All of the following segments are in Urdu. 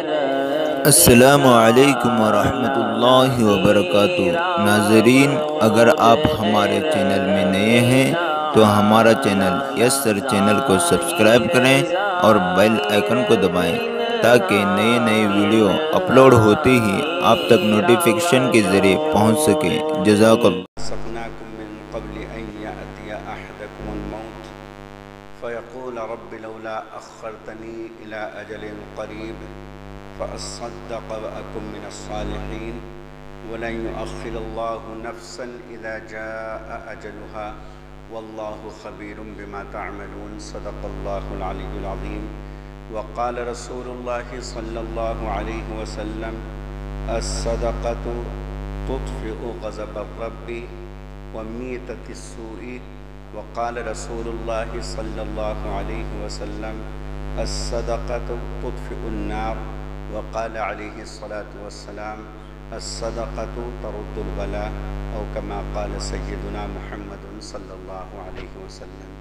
السلام علیکم ورحمۃ اللہ وبرکاتہ۔ ناظرین، اگر آپ ہمارے چینل میں نئے ہیں تو ہمارا چینل یس سر چینل کو سبسکرائب کریں اور بیل آئیکن کو دبائیں تاکہ نئے ویڈیو اپلوڈ ہوتے ہی آپ تک نوٹیفیکیشن کے ذریعے پہنچ سکے۔ جزاک اللہ۔ سقناكم من قبل أن يأتي أحدكم الموت فيقول رب لولا أخرتني إلى أجل قريب فأصدق وأكن من الصالحين ولن يؤخر الله نفسا إذا جاء أجلها والله خبير بما تعملون صدق الله العلي العظيم وقال رسول الله صلى الله عليه وسلم الصدقة تطفئ غضب الرب وميتة السوء وقال رسول الله صلى الله عليه وسلم الصدقة تطفئ النار وقال عليه الصلاة والسلام الصدقة ترد البلاء أو كما قال سيدنا محمد صلی اللہ علیہ وسلم۔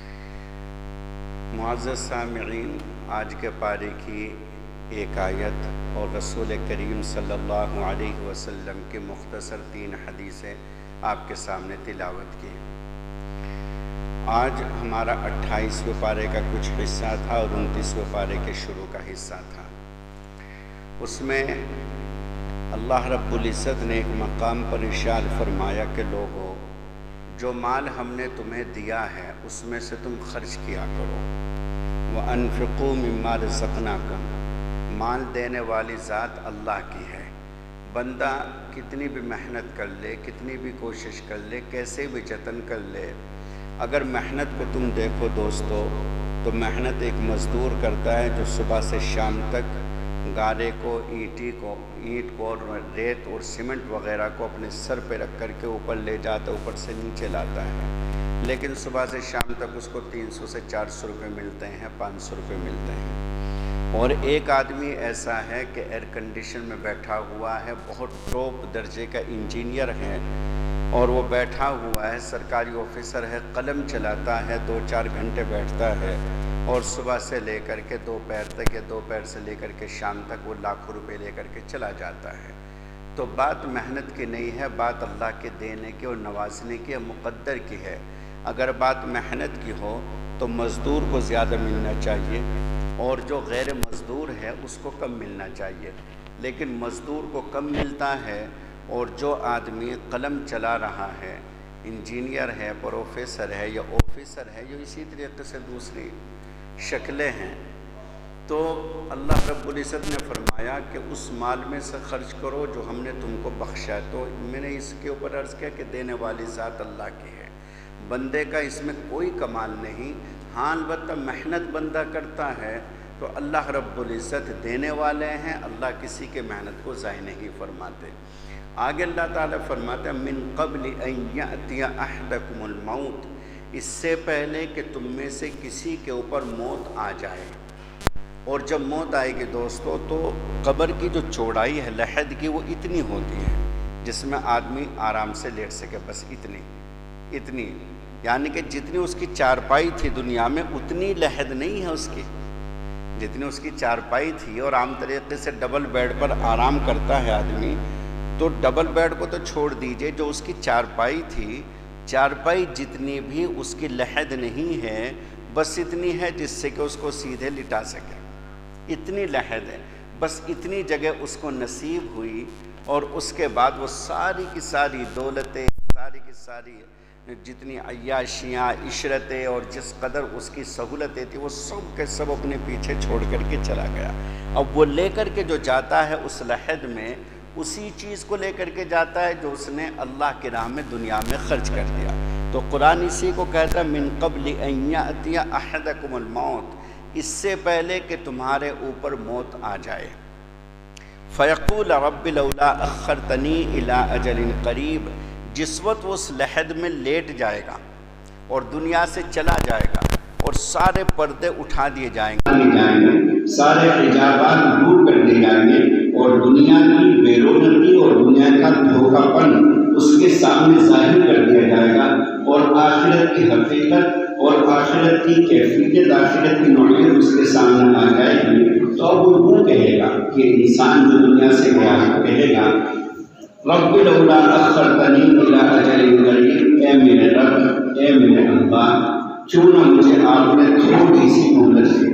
معزز سامعین، آج کے پارے کی ایک آیت اور رسول کریم صلی اللہ علیہ وسلم کی مختصر 3 حدیثیں آپ کے سامنے تلاوت کی۔ آج ہمارا 28ویں پارے کا کچھ حصہ تھا اور 29ویں پارے کے شروع کا حصہ تھا۔ اس میں اللہ رب العزت نے ایک مقام پر ارشاد فرمایا کہ لوگو، جو مال ہم نے تمہیں دیا ہے اس میں سے تم خرچ کیا کرو۔ وَأَنفِقُوا مِمَّا رَزَقْنَاكُمْ، مال دینے والی ذات اللہ کی ہے۔ بندہ کتنی بھی محنت کر لے، کتنی بھی کوشش کر لے، کیسے بھی جتن کر لے، اگر محنت کو تم دیکھو دوستو تو محنت ایک مزدور کرتا ہے جو صبح سے شام تک گارے کو، اینٹ کو اور ریت اور سیمنٹ وغیرہ کو اپنے سر پہ رکھ کر کے اوپر لے جاتا ہے، اوپر سے نیچے لاتا ہے، لیکن صبح سے شام تک اس کو 300 سے 400 روپے ملتے ہیں، 500 روپے ملتے ہیں۔ اور ایک آدمی ایسا ہے کہ ایئر کنڈیشن میں بیٹھا ہوا ہے، بہت ٹاپ درجے کا انجینئر ہے اور وہ بیٹھا ہوا ہے، سرکاری آفیسر ہے، قلم چلاتا ہے، 2-4 گھنٹے بیٹھتا ہے اور صبح سے لے کر کے دوپہر تک یا دوپہر سے لے کر کے شام تک وہ لاکھوں روپے لے کر کے چلا جاتا ہے۔ تو بات محنت کی نہیں ہے، بات اللہ کے دینے کی اور نوازنے کی اور مقدر کی ہے۔ اگر بات محنت کی ہو تو مزدور کو زیادہ ملنا چاہیے اور جو غیر مزدور ہے اس کو کم ملنا چاہیے، لیکن مزدور کو کم ملتا ہے اور جو آدمی قلم چلا رہا ہے، انجینئر ہے، پروفیسر ہے یا آفیسر ہے، یا اسی طریقے سے دوسری شکلیں ہیں، تو اللہ رب العزت نے فرمایا کہ اس مال میں سے خرچ کرو جو ہم نے تم کو بخشا ہے۔ تو میں نے اس کے اوپر عرض کیا کہ دینے والی ذات اللہ کی ہے، بندے کا اس میں کوئی کمال نہیں۔ ہاں البتہ محنت بندہ کرتا ہے تو اللہ رب العزت دینے والے ہیں، اللہ کسی کے محنت کو ضائع نہیں فرماتے۔ آگے اللہ تعالیٰ فرماتا ہے من قبل ان یأتی احدکم الموت، اس سے پہلے کہ تم میں سے کسی کے اوپر موت آ جائے۔ اور جب موت آئے گی دوستو تو قبر کی جو چوڑائی ہے لحد کی وہ اتنی ہوتی ہے جس میں آدمی آرام سے لیٹ سکے، بس اتنی یعنی کہ جتنی اس کی چارپائی تھی دنیا میں اتنی لحد نہیں ہے اس کی، جتنی اس کی چارپائی تھی۔ اور عام طریقے سے ڈبل بیڈ پر آرام کرتا ہے آدمی، تو ڈبل بیڈ کو تو چھوڑ دیجئے، جو اس کی چارپائی تھی، چارپائی جتنی بھی اس کی لحد نہیں ہے، بس اتنی ہے جس سے کہ اس کو سیدھے لٹا سکے، اتنی لحد ہے، بس اتنی جگہ اس کو نصیب ہوئی۔ اور اس کے بعد وہ ساری کی ساری دولتیں، ساری کی ساری جتنی عیاشیاں، عشرتیں اور جس قدر اس کی سہولتیں تھیں وہ سب کے سب اپنے پیچھے چھوڑ کر کے چلا گیا۔ اب وہ لے کر کے جو جاتا ہے اس لحد میں اسی چیز کو لے کر کے جاتا ہے جو اس نے اللہ کی راہ میں دنیا میں خرچ کر دیا۔ تو قرآن اسی کو کہتا ہے من قبل ان یأتی احدکم الموت، اس سے پہلے کہ تمہارے اوپر موت آ جائے۔ فیقول رب لولا اخرتنی الی اجل قریب، جس وقت وہ اس لحد میں لیٹ جائے گا اور دنیا سے چلا جائے گا اور سارے پردے اٹھا دیے جائیں گے، سارے حجابات دور کر دیے جائیں گے اور دنیا کی بے رونقی اور دنیا کا دھوکہ پن اس کے سامنے ظاہر کر دیا جائے گا اور آخرت کی حقیقت اور آخرت کی کیفیت، آخرت کی نوعیت اس کے سامنے آ جائے گی تو اب وہ کہے گا کہ انسان جو دنیا سے گیا ہے کہے گا رب لولا اخرتنی الی اجل قریب، اے میرے رب، اے میرے اللہ، کیوں نہ مجھے آپ نے تھوڑی سی مہلت دی،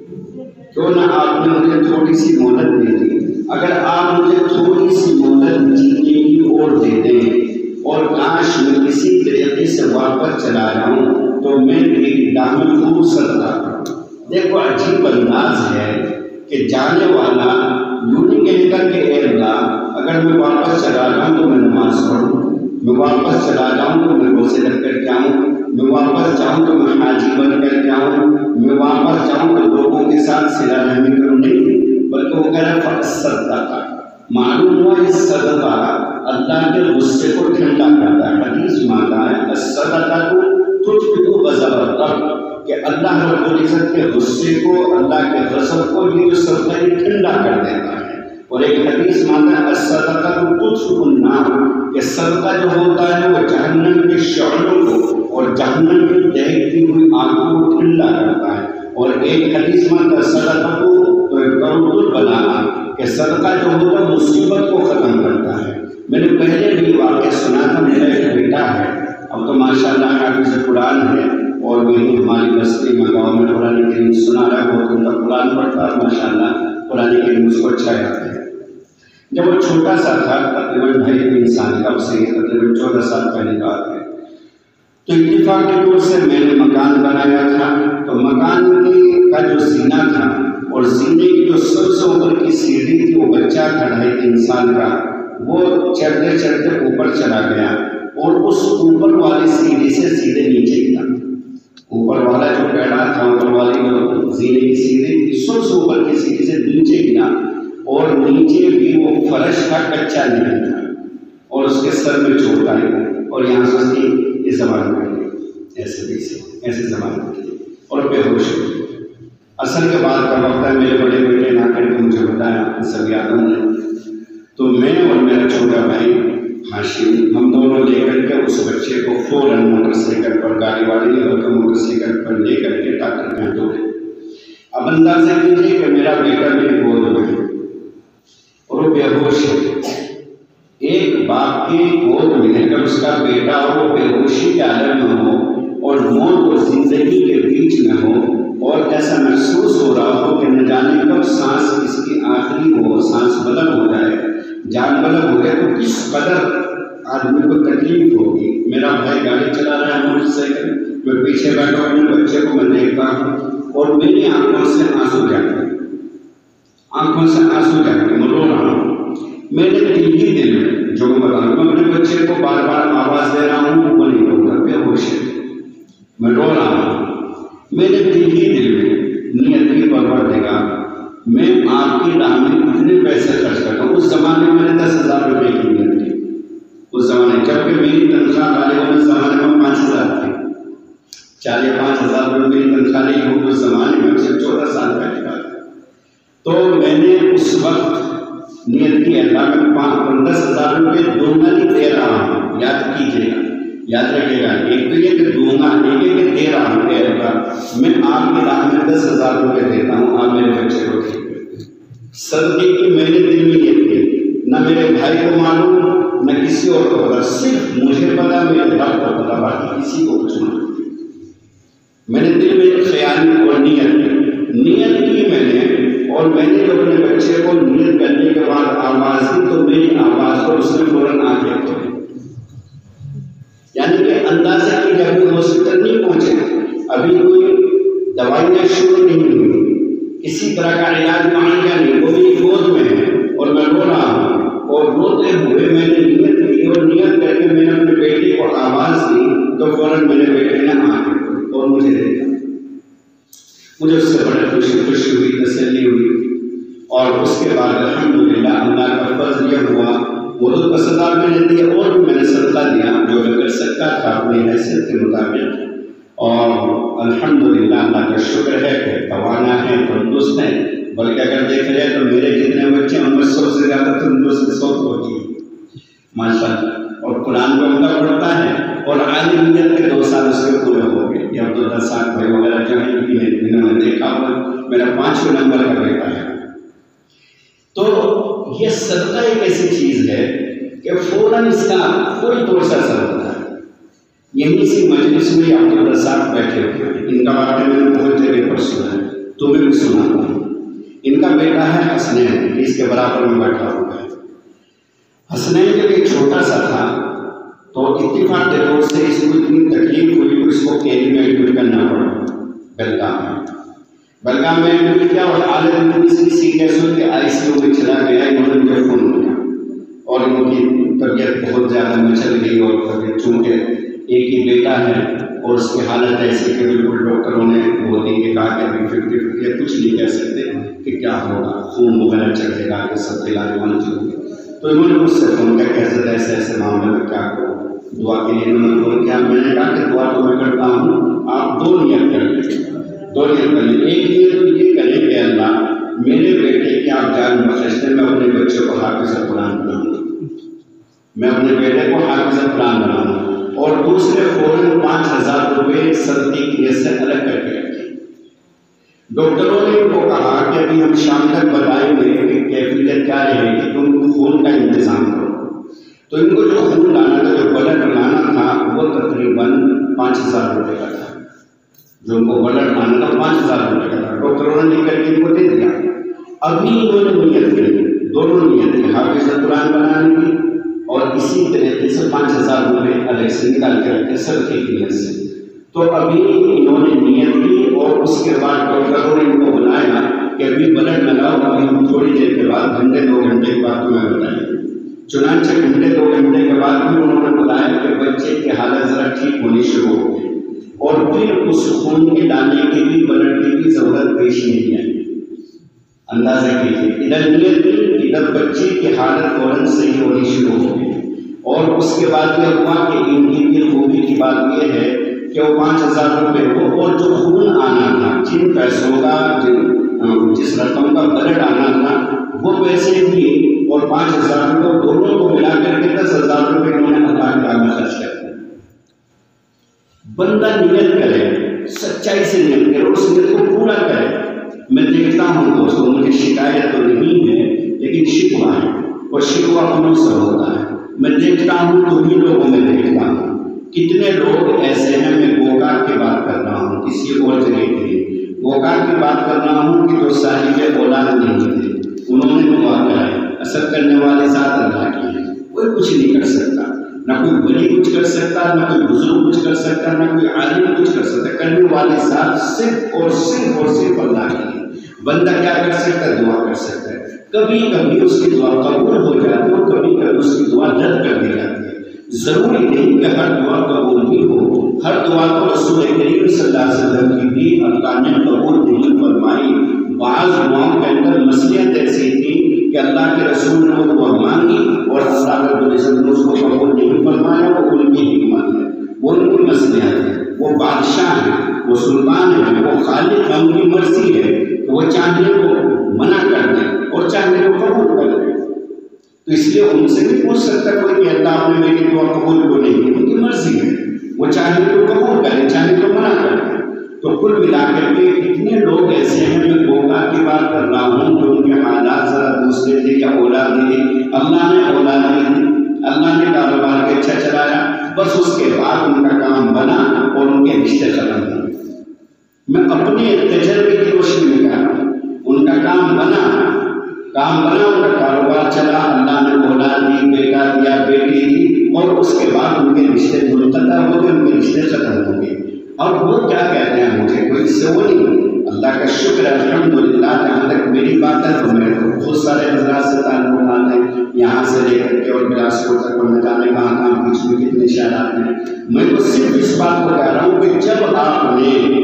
کیوں نہ آپ نے مجھے تھوڑی سی مہلت دے دی۔ اگر آپ مجھے تھوڑی سی مہلت جینے کی اور دے دیں اور کاش میں کسی طریقے سے واپس چلا جاؤں تو میں ایک دامن خوب صدقہ کروں۔ دیکھو عجیب انداز ہے کہ جانے والا یوں نہیں کہے گا کہ اے اللہ اگر میں واپس چلا جاؤں تو میں نماز پڑھوں، میں واپس چلا جاؤں تو میں روزے رکھ کر جاؤں، میں واپس جاؤں تو میں حاجی بن کر جاؤں، میں واپس جاؤں تو لوگوں کے ساتھ صلہ رحمی کروں، نہیں، بلکہ وہ کہہ رہا ہے صدقہ۔ معلوم ہوا اس صدقہ اللہ کے غصے کو ٹھنڈا کرتا ہے۔ حدیث میں آتا ہے الصدقہ تطفئ غضب الرب، کہ اللہ رب العزت کے غصے کو، اللہ کے غضب کو یہ جو صدقہ یہ ٹھنڈا کر دیتا ہے۔ اور ایک حدیث میں آتا ہے الصدقہ تطفئ النار، کہ صدقہ جو ہوتا ہے وہ جہنم کے شعلوں کو اور جہنم کی دہکتی ہوئی آگوں کو ٹھنڈا کرتا ہے۔ اور ایک حدیث میں آتا ہے صدقہ کو کرد بنانا، کہ صدقہ جو ہوتا ہے مصیبت کو ختم کرتا ہے۔ میں نے پہلے بھی واقعہ سنا تھا، میرا ایک بیٹا ہے، اب تو ماشاءاللہ حافظ قرآن ہے اور وہی ہماری بستی میں گاؤں میں قرآن کریم سنا رہا ہے، بہت عمدہ قرآن پڑھتا ہے ماشاءاللہ، قرآن کریم اس کو اچھا یاد ہے۔ جب وہ چھوٹا سا تھا، تقریباً 2.5-3 سال کا، اسے تقریباً 14 سال پہلے کی بات ہے، تو اتفاق کے طور سے میں نے مکان بنایا تھا، تو مکان کا جو زینہ تھا اور زینے کی جو سب سے اوپر کی سیڑھی تھی، وہ بچہ تھا 2.5-3 سال کا، وہ چڑھتے چڑھتے اوپر چلا گیا اور اس اوپر والی سیڑھی سے سیدھے نیچے گیا۔ اوپر والا جو پیڑا تھا، اوپر والی جو زینے کی سیڑھی تھی، سب سے اوپر کی سیڑھی سے نیچے گیا، اور نیچے بھی وہ فرش کا کچا نہیں تھا، اور اس کے سر میں چوٹ آئی، اور یہاں سے اس کی یہ زبان پڑی، ایسے زبان پڑی اور بے ہوش ہو گئی۔ اصل کے بعد کا وقت ہے، میرے بڑے بیٹے نے آ کر کے مجھے بتایا، سب یادوں نے، تو میں اور میرا چھوٹا بھائی ہاشم، ہم دونوں لے کر کے اس بچے کو فوراً موٹر سائیکل پر، گاڑی والی نہیں بلکہ موٹر سائیکل پر لے کر کے ڈاکٹر کے یہاں دوڑے۔ اب اندازہ کیجیے کہ میرا بیٹا میری گود میں ہے اور وہ بے ہوش ہے۔ ایک باپ کی گود میں اگر اس کا بیٹا اور وہ بے ہوشی کے عالم میں ہو اور موت اور زندگی کے بیچ میں ہو، اور ایسا محسوس ہو رہا ہو کہ نہ جانے کب سانس اس کی آخری ہو، سانس بلند ہو جائے، جان بلند ہو جائے، تو کس قدر آدمی کو تکلیف ہوگی۔ میرا بھائی گاڑی چلا رہا ہے موٹر سائیکل، میں پیچھے بیٹھا ہوں، اپنے بچے کو میں دیکھتا ہوں اور میری آنکھوں سے آنسو جاتے ہیں، آنکھوں سے آنسو جاتے ہیں، میں رو رہا ہوں۔ میں نے دل ہی دل میں جو بتا رہا ہوں، میں اپنے بچے کو بار بار آواز دے رہا ہوں، وہ نہیں ہوگا، بے ہوش ہے، میں رو رہا ہوں۔ میں نے دل ہی دل میں نیت کی پروردگار، میں آپ کی راہ میں کتنے پیسے خرچ کرتا ہوں۔ اس زمانے میں نے 10,000 روپے کی نیت کی، اس زمانے جبکہ میری تنخواہ غالباً اس زمانے میں 5,000 تھی، 4-5,000 روپے میری تنخواہ نہیں ہو اس زمانے میں، اسے 14 سال پہلے کا۔ تو میں نے اس وقت نیت کی، اللہ میں 10,000 روپے دونوں ہی دے رہا ہوں، یاد کیجیے گا، یاد رکھیے گا، ایک تو یہ کہ دوں گا، ایک ہے کہ دے رہا ہوں، اے اللہ میں آپ کی راہ میں 10,000 روپے دیتا ہوں، آپ میرے بچے کو ٹھیک کریں۔ صدقے کی میں نے دل میں نیت کی، نہ میرے بھائی کو معلوم نہ کسی اور کو پتا، صرف مجھے پتا، میرے رب کو پتا، باقی کسی کو کچھ معلوم۔ میں نے دل میں خیال اور نیت کی میں نے، اور میں نے جب اپنے بچے کو نیت کرنے کے بعد آواز دی تو میری آواز پر اس نے فوراً آنکھیں کھولی، یعنی کہ اندازہ کی کہ ابھی ہاسپٹل نہیں پہنچے، ابھی کوئی دوائیاں شروع نہیں ہوئی، کسی طرح کا علاج معاہدہ نہیں، وہ میری گود میں ہے اور میں رو رہا ہوں، اور روتے ہوئے میں نے نیت کی، اور نیت کر کے میں نے اپنے بیٹے کو آواز دی تو فوراً میرے بیٹے نے آنکھیں کھولی اور مجھے دیکھا۔ مجھے اس سے بڑی خوشی ہوئی، تسلی ہوئی، اور اس کے بعد الحمدللہ اللہ کا فضل یہ ہوا، وہ تو 10,000 میں نے دیا، اور بھی میں نے صدقہ دیا جو میں کر سکتا تھا اپنی حیثیت کے مطابق، اور الحمدللہ اللہ کا شکر ہے کہ توانا ہے، تندرست ہے، بلکہ اگر دیکھ رہے تو میرے جتنے بچے ہیں ان میں 100 سے زیادہ تندرست 100 ہوتی ہے ماشاء اللہ، اور قرآن کو عمدہ پڑھتا ہے، اور عالمیت کے 2 سال اس کے پورے ہو گئے، یہ عبدالرزاق بھائی وغیرہ جو ہیں انہوں نے دیکھا ہوا، میرا 5ویں نمبر کا بیٹا ہے۔ تو یہ صدقہ ایک ایسی چیز ہے کہ فوراً اس کا کوئی طور سے اثر ہوتا ہے۔ یہیں سے مجلس میں عبدالرزاق بیٹھے ہوئے ہیں، ان کا واقعہ میں نے بہت جگہ پر سنا ہے، تمہیں بھی سناتا ہوں۔ ان کا بیٹا ہے حسنین، اس کے برابر میں بیٹھا ہوا ہے۔ حسنین جب ایک چھوٹا سا تھا تو اتفاق کے طور سے اس کو اتنی تکلیف ہوئی کہ اس کو کیلی میں ایڈمٹ کرنا پڑا، بلگام میں ایڈمٹ کیا اور حالت میں اس کی سیریس ہوئی کہ ICU میں چلا گیا۔ انہوں نے مجھے فون کیا اور ان کی طبیعت بہت زیادہ مچل گئی، اور چونکہ ایک ہی بیٹا ہے اور اس کی حالت ایسی کہ بالکل ڈاکٹروں نے وہ دیں کہ کہا کہ ابھی 50-50 کچھ نہیں کہہ سکتے کہ کیا ہوگا، خون وغیرہ چڑھے گا، یہ سب علاج منظور ہوگی۔ تو انہوں نے مجھ سے فون کیا کہ حضرت ایسے ایسے معاملے میں کیا کرو، دعا کے لیے انہوں نے فون کیا۔ میں نے کہا کہ دعا تو میں کرتا ہوں، آپ 2 نیت کر لیں، 2 نیت کر لیں۔ ایک نیت تو یہ کریں کہ اللہ میرے بیٹے کی آپ جان بخش دیں، میں اپنے بچے کو حافظ قرآن بناؤں گا، میں اپنے بیٹے کو حافظ قرآن بناؤں گا۔ اور دوسرے فوراً 5000 روپے صدقے کی نیت سے الگ کر کے رکھیں۔ ڈاکٹروں نے ان کو کہا کہ ابھی ہم شام تک بتائیں گے کہ کیفیت کیا رہے گی، تم خون کا انتظام کرو۔ تو ان کو جو خون لانا تھا، جو بلڈ لانا تھا، وہ تقریباً 5000 روپے کا تھا۔ جو ان کو بلڈ لانا تھا 5000 روپے کا تھا، ڈاکٹروں نے لے کر کے ان کو دے دیا۔ ابھی انہوں نے نیت کی، دونوں نیت کی، حافظ قرآن بنانے کی اور اسی طریقے سے 5000 روپے الگ سے نکال کے رکھے صدقے کی نیت سے۔ تو ابھی انہوں نے نیت کی اور اس کے بعد ڈاکٹروں نے ان کو بنایا کہ ابھی بلڈ لگاؤ، ابھی ہم تھوڑی دیر کے بعد، گھنٹے 2 گھنٹے کے بعد تمہیں بتائیں گے۔ چنانچہ گھنٹے 2 گھنٹے کے بعد بھی انہوں نے بتایا کہ بچے کی حالت ذرا ٹھیک ہونی شروع ہو گئی، اور پھر اس خون کے لانے کی بھی، بلڈ کی بھی ضرورت پیش نہیں آئی۔ اندازہ کیجیے، ادھر نیت کی، ادھر بچے کی حالت فوراً صحیح ہونی شروع ہو گئی۔ اور اس کے بعد یہ ہوا کہ ان کی خوبی کی بات یہ ہے کہ وہ 5000 روپے کو، اور جو خون آنا تھا، جن پیسوں کا، جس رقم کا بلڈ آنا تھا، وہ پیسے بھی اور 5000 روپے دونوں کو ملا کر کے 10,000 روپے انہوں نے اللہ کے راہ میں خرچ کر دیا۔ بندہ نیت کرے، سچائی سے نیت کرے، اس نیت کو پورا کرے۔ میں دیکھتا ہوں دوستوں، مجھے شکایت تو نہیں ہے لیکن شکوہ ہے، اور شکوہ اپنوں سے ہوتا ہے۔ میں دیکھتا ہوں، تمہیں لوگوں میں دیکھتا ہوں، کتنے لوگ ایسے ہیں، میں گوکار کی بات کر رہا ہوں، کسی اور جگہ کے لیے گوکار کی بات کر رہا ہوں، کہ جو صاحب اولاد نہیں تھے، انہوں نے دعا کرائی، اثر کرنے والے ذات اللہ کی ہے، کوئی کچھ نہیں کر سکتا، نہ کوئی ولی کچھ کر سکتا، نہ کوئی بزرگ کچھ کر سکتا، نہ کوئی عالم کچھ کر سکتا، کرنے والے ذات صرف اور صرف اللہ کی ہے۔ بندہ کیا کر سکتا ہے؟ دعا کر سکتا ہے۔ کبھی کبھی اس کی دعا قبول ہو جاتی ہے اور کبھی کبھی اس کی دعا رد کر دی جاتی ہے۔ ضروری نہیں کہ ہر دعا قبول ہی ہو، ہر دعا کو رسول کریم صلی اللہ علیہ وسلم کی بھی اللہ نے قبول نہیں فرمائی۔ بعض دعاؤں کے اندر مصلحت ایسی تھی کہ اللہ کے رسول نے وہ دعا مانگی اور اللہ رب العزت نے اس کو قبول نہیں فرمایا، وہ ان کی حکمت ہے، وہ ان کی مصلحت ہے، وہ بادشاہ ہے، وہ سلطان ہے، وہ خالق ہے، ان کی مرضی ہے کہ وہ چاہنے کو منع کر دیں اور چاہنے کو قبول کر دیں۔ تو اس لیے ان سے نہیں پوچھ سکتا کوئی کہ اللہ آپ نے میری دعا قبول کیوں نہیں کی، ان کی مرضی ہے، وہ چاہے تو قبول کریں، چاہے تو منع کریں۔ تو کل ملا کر کے کتنے لوگ ایسے ہیں، میں گوکا کی بات کر رہا ہوں، جو ان کے حالات ذرا دوسرے تھے، یا اولاد دی، اللہ نے اولاد دی، اللہ نے کاروبار کے اچھا چلایا، بس اس کے بعد ان کا کام بنا اور ان کے رشتے ختم ہوئے۔ میں اپنے تجربے کی روشنی میں کہہ رہا ہوں، ان کا کام بنا، ان کا کاروبار چلا، اللہ نے اولاد دی، بیٹا دیا، بیٹی دی، اور اس کے بعد ان کے رشتے منقطع ہو گئے، ان کے رشتے ختم ہو گئے۔ اور وہ کیا کہتے ہیں مجھے، کوئی اس سے وہ نہیں، اللہ کا شکر ہے الحمدللہ۔ جہاں تک میری بات ہے تو میرے کو بہت سارے حضرات سے تعلقات ہیں، یہاں سے لے کر کے اور بلاسپور تک، اور نہ جانے کہاں کہاں بیچ میں کتنے شہرات ہیں۔ میں تو صرف اس بات کو کہہ رہا ہوں کہ جب آپ نے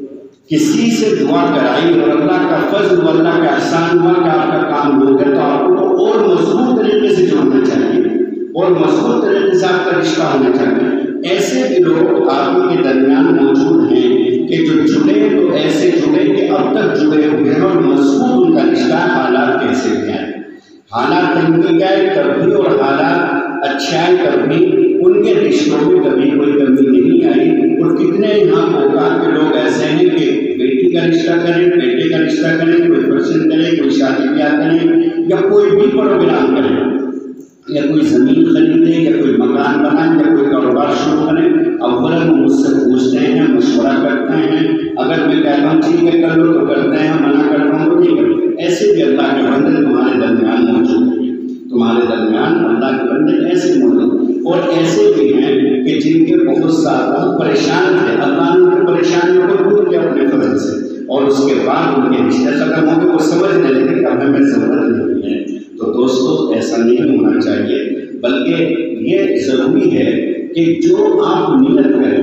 کسی سے دعا کرائی اور اللہ کا فضل و اللہ کا احسان ہوا کہ آپ کا کام ہو گیا، تو آپ کو اور مضبوط طریقے سے جڑنا چاہیے اور مضبوط طریقے سے آپ کا رشتہ ہونا چاہیے۔ ایسے بھی لوگ آپ کے درمیان موجود ہیں کہ جو جڑے تو ایسے جڑے کہ اب تک جڑے ہوئے ہیں اور مضبوط ان کا رشتہ، حالات کیسے بھی آئے، حالات تنگی آئے تب بھی اور حالات اچھے آئے تب بھی، ان کے رشتوں میں کبھی کوئی کمی نہیں آئی۔ اور کتنے یہاں جماعت کے لوگ ایسے ہیں کہ بیٹی کا رشتہ کریں، بیٹے کا رشتہ کریں، کوئی پرسن کریں، کوئی شادی بیاہ کریں، یا کوئی بھی پروگرام کریں، یا کوئی زمین خریدیں، یا کوئی مکان بنائیں، یا کوئی کاروبار شروع کریں، اولا وہ مجھ سے پوچھتے ہیں، مشورہ کرتے ہیں، اگر میں کہتا ہوں ٹھیک ہے کر لو تو کرتے ہیں، منع کرتا ہوں تو نہیں کرتے۔ ایسے بھی اللہ کے بندے تمہارے درمیان موجود ہیں، تمہارے درمیان اللہ کے بندے ایسے موجود ہیں، اور ایسے بھی ہیں کہ جن کے بہت سارا پریشان تھے، اللہ نے ان کی پریشانیوں کو دور کیا اپنے فضل سے، اور اس کے بعد ان کے رشتے ختم ہو گئے، وہ سمجھنے لگے کہ اب ہمیں ضرورت نہیں ہے۔ تو دوستو ایسا نہیں ہونا چاہیے، بلکہ یہ ضروری ہے کہ جو آپ نیت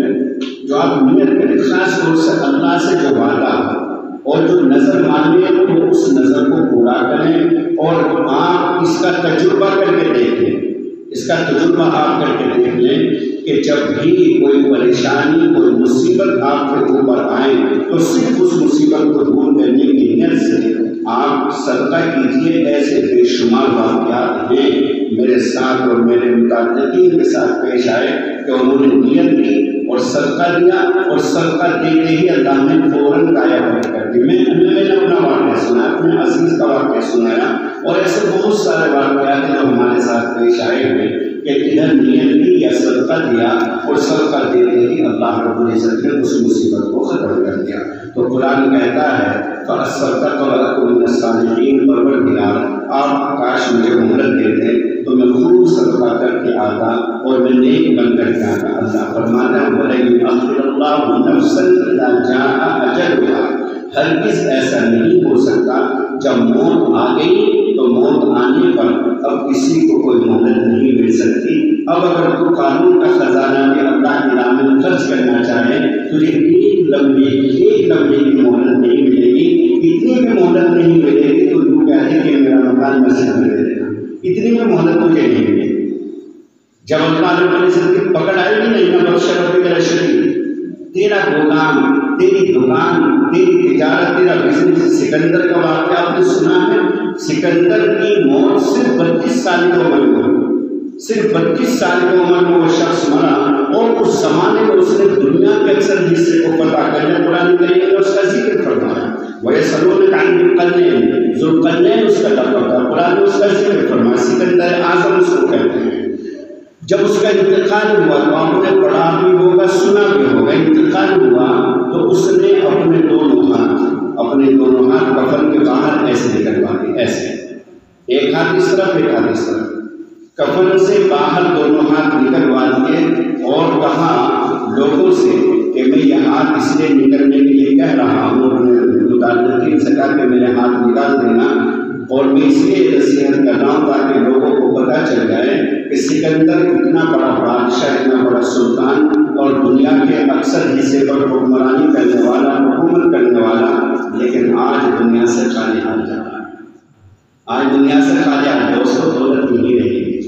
کریں، خاص طور سے اللہ سے جو وعدہ اور جو نظر مانے وہ اس نظر کو پورا کریں، اور آپ اس کا تجربہ کر کے دیکھ لیں، آپ کر کے دیکھ لیں کہ جب بھی کوئی پریشانی، کوئی مصیبت آپ کے اوپر آئے تو صرف اس مصیبت کو دور کرنے کی نیت سے آپ صدقہ کیجیے۔ ایسے بے شمار واقعات ہیں میرے ساتھ اور میرے متعلقین کے ساتھ پیش آئے کہ انہوں نے نیت کی اور صدقہ دیا، اور صدقہ دیتے ہی اللہ نے فوراً کایا پلٹ کر دی۔ میں نے اپنا واقعہ سنا، اپنے عزیز کا واقعہ سنایا، اور ایسے بہت سارے واقعات ہیں جو ہمارے ساتھ پیش آئے ہیں کہ ادھر نیت کی یا صدقہ دیا اور صدقہ دیتے ہی اللہ رب العزت نے اس مصیبت کو ختم کر دیا۔ تو قرآن کہتا ہے فَأَصَّدَّقَ وَأَكُن مِّنَ الصَّالِحِينَ، پروردگار آپ کاش مجھے مہلت دیتے تو میں خوب صدقہ کر کے آتا اور میں نیک بن کر کے آتا۔ اللہ فرماتا ہے وَلَن يُؤَخِّرَ اللَّهُ نَفْسًا إِذَا جَاءَ أَجَلُهَا، ہرگز ایسا نہیں ہو سکتا جب موت آ گئی تو موت آنے پر اب کسی کو کوئی مہلت نہیں مل سکتی۔ اب اگر تو قانون کا خزانہ بھی اللہ کے نام میں خرچ کرنا چاہے تجھے ایک لمحے کی مہلت نہیں ملے گی، اتنی بھی مہلت نہیں ملے گی تو تو کہتے کہ میرا مکان مسجد میں دے دینا، اتنی بھی مہلت تجھے نہیں ملے گی۔ جب اللہ رب العزت کی پکڑ آئے گی نہیں نہ بخشا رب میرا شریف، تیرا گودام، تیری دکان، تیری تجارت، تیرا بزنس۔ سکندر کا واقعہ آپ نے سنا ہے، سکندر کی موت صرف 32 سال کی عمر میں، صرف 32 سال کی عمر میں وہ شخص مرا، اور اس زمانے میں اس نے دنیا کے اکثر حصے کو فتح کر لیا۔ قرآن کریم نے اس کا ذکر فرمایا وَيَسْأَلُونَكَ عَنِ ذِي الْقَرْنَيْنِ، ذو القرنین اس کا لقب تھا، قرآن نے اس کا ذکر فرمایا، سکندر اعظم اس کو کہتے ہیں۔ جب اس کا انتقال ہوا تو آپ نے پڑھا بھی ہوگا، سنا بھی ہوگا، انتقال ہوا تو اس نے اپنے دونوں ہاتھ کفن کے باہر ایسے نکلوا دیے، ایسے ایک ہاتھ اس طرف ایک ہاتھ اس طرف، کفن سے باہر دونوں ہاتھ نکلوا دیے، اور کہا لوگوں سے کہ میں یہ ہاتھ اس لیے نکلنے کے لیے کہہ رہا ہوں، متعلقین سے کہا کہ میرے ہاتھ نکال دینا، اور میں اس لیے نصیحت کر رہا ہوں تاکہ لوگوں کو پتہ چل جائے کہ سکندر اتنا بڑا بادشاہ، اتنا بڑا سلطان، اور دنیا کے اکثر حصے پر حکمرانی کرنے والا، حکومت کرنے والا، لیکن آج دنیا سے خالی ہاتھ جا رہا ہے۔ آج دنیا سے خالی ہاتھ، دوستوں دولت نہیں رہے گی،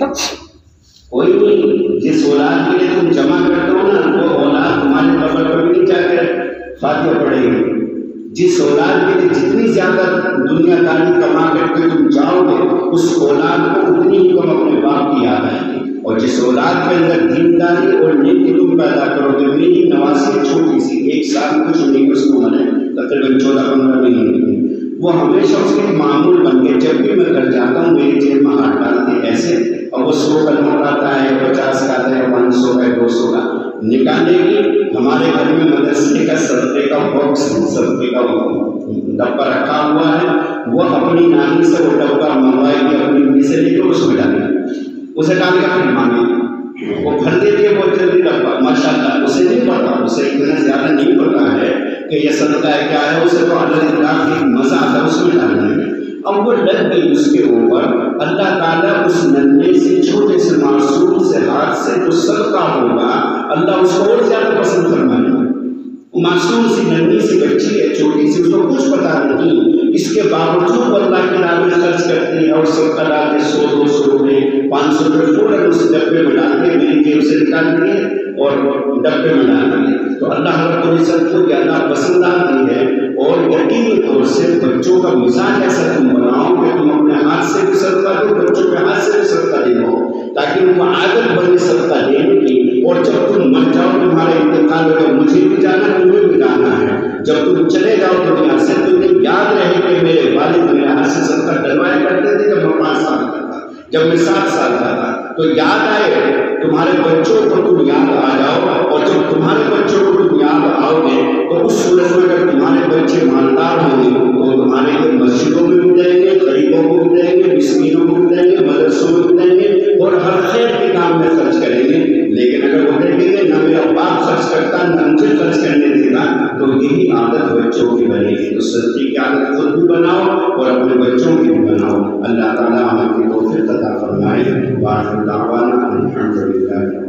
کوئی نہیں۔ جس اولاد کے لیے تم جمع کرتے ہو نا وہ اولاد تمہارے قبر پر بھی نہیں جا کر فاتحہ پڑھے گی۔ جس اولاد کے لیے جتنی زیادہ دنیا داری کما کر کے تم جاؤ گے اس اولاد کو اتنی ہی تم اپنے باپ کی یاد آئے گی، اور جس اولاد کے اندر دینداری اور نیکی تم پیدا کرو گے، میری نواسی چھوٹی سی 1 سال کچھ نہیں اس کو میں تقریباً 14-15 مہینے، وہ ہمیشہ اس کے معمول بن کے جب بھی میں کر جاتا ہوں میری جیب میں ہاتھ ڈالتے ایسے، اور وہ 100 کا نوٹ آتا ہے، 50 کا آتا ہے، 500 کا، 200 کا نکالے گی۔ ہمارے گھر میں مدرسے کا صدقے کا باکس، صدقے کا ڈبہ رکھا ہوا ہے، وہ اپنی نانی سے وہ ڈبہ منگوائے گی، اپنی امی سے لے کے اس میں ڈالے گی، اسے ڈال کے پھر مانگے، وہ بھر دیتی ہے بہت جلدی ڈبہ، ماشاء اللہ۔ اسے نہیں پتا، اسے اتنا زیادہ نہیں پتا ہے کہ یہ صدقہ ہے کیا ہے، اسے تو اللہ کی مزہ آتا ہے اس میں ڈالنے میں۔ اب وہ لگ گئی اس کے اوپر، اللہ تعالیٰ اس ننھے سے چھوٹے سے معصوم سے ہاتھ سے جو صدقہ ہوگا اللہ اس کو اور زیادہ پسند فرمائے گا۔ وہ معصوم سی ننھی سی بچی ہے، چھوٹی سی، اس کو کچھ پتا نہیں، اس کے باوجود اللہ کے نام میں خرچ کرتی ہے، اور صدقہ ڈال کے 100-200 روپئے 500 روپئے فوراً اس ڈبے میں ڈال کے میری جیب سے نکالتی ہے اور ڈبے میں ڈالتی ہے۔ تو اللہ رب العزت کو یہ اللہ پسند آتی ہے، اور یقینی طور سے بچوں کا مزاج ایسا تم بناؤ کہ تم اپنے ہاتھ سے بھی صدقہ دو، بچوں کے ہاتھ سے بھی صدقہ دے دو، تاکہ ان کو عادت بنے صدقہ دینے کی، اور جب تم مر جاؤ تمہارا انتقال ہو مجھے بھی جانا تمہیں بھی جانا जब तुम चले जाओ दुनिया से तो तुम्हें याद रहे कि मेरे वालिद मेरे हाथ से सदका डलवाया करते थे जब मैं 5 साल का था, जब मैं 7 साल का था। तो याद आए, तुम्हारे बच्चों को तुम याद आ जाओ, और जब तुम्हारे बच्चों को तुम याद आओगे तो उस सूरत में अगर तुम्हारे बच्चे मानदार होंगे तो तुम्हारे लिए मस्जिदों में भी देंगे, गरीबों को भी देंगे, मिस्कीनों को भी देंगे, मदरसों में भी देंगे और हर खैर के काम में खर्च करेंगे। लेकिन अगर वो देखेंगे ना मेरा बाप खर्च करता ना मुझे खर्च करने देगा, तो यही आदत बच्चों की बनेगी। तो सच्ची की आदत खुद भी बनाओ और अपने बच्चों की भी बनाओ। अल्लाह ताला हमें तौफीक अता फरमाए। वाहिर दावाना अल्हम्दुलिल्लाह।